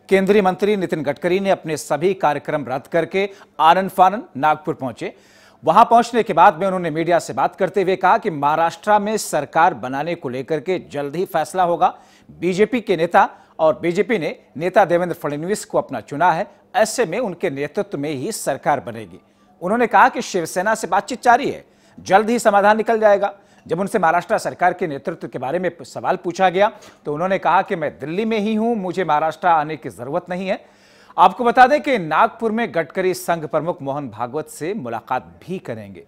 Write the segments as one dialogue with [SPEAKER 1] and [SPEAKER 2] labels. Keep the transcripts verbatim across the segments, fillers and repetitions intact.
[SPEAKER 1] केंद्रीय मंत्री नितिन गडकरी ने अपने सभी कार्यक्रम रद्द करके आनन फानन नागपुर पहुंचे। वहां पहुंचने के बाद में उन्होंने मीडिया से बात करते हुए कहा कि महाराष्ट्र में सरकार बनाने को लेकर के जल्द ही फैसला होगा। बीजेपी के नेता और बीजेपी ने नेता देवेंद्र फडणवीस को अपना चुना है, ऐसे में उनके नेतृत्व में ही सरकार बनेगी। उन्होंने कहा कि शिवसेना से बातचीत जारी है, जल्द ही समाधान निकल जाएगा। जब उनसे महाराष्ट्र सरकार के नेतृत्व के बारे में सवाल पूछा गया तो उन्होंने कहा कि मैं दिल्ली में ही हूं, मुझे महाराष्ट्र आने की जरूरत नहीं है। आपको बता दें कि नागपुर में गडकरी संघ प्रमुख मोहन भागवत से मुलाकात भी करेंगे।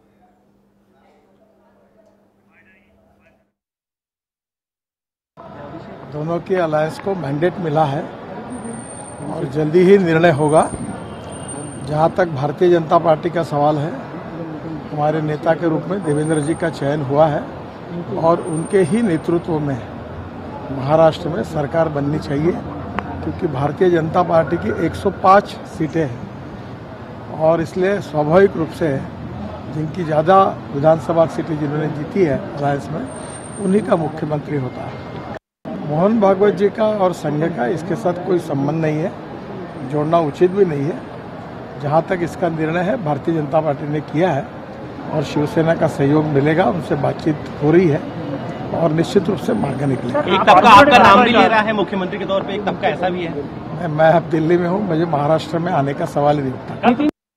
[SPEAKER 2] दोनों के अलायंस को मैंडेट मिला है और जल्दी ही निर्णय होगा। जहां तक भारतीय जनता पार्टी का सवाल है, हमारे नेता के रूप में देवेंद्र जी का चयन हुआ है और उनके ही नेतृत्व में महाराष्ट्र में सरकार बननी चाहिए, क्योंकि भारतीय जनता पार्टी की एक सौ पाँच सीटें हैं और इसलिए स्वाभाविक रूप से जिनकी ज़्यादा विधानसभा सीटें जिन्होंने जीती है अलायंस में, उन्हीं का मुख्यमंत्री होता है। मोहन भागवत जी का और संघ का इसके साथ कोई संबंध नहीं है, जोड़ना उचित भी नहीं है। जहाँ तक इसका निर्णय है भारतीय जनता पार्टी ने किया है और शिवसेना का सहयोग मिलेगा, उनसे बातचीत हो रही है और निश्चित रूप से मार्ग निकलेगा।
[SPEAKER 3] एक तबका आपका नाम भी ले रहा है मुख्यमंत्री के तौर पे, एक तबका ऐसा भी है।
[SPEAKER 2] मैं मैं अब दिल्ली में हूँ, मुझे महाराष्ट्र में आने का सवाल ही नहीं उठता।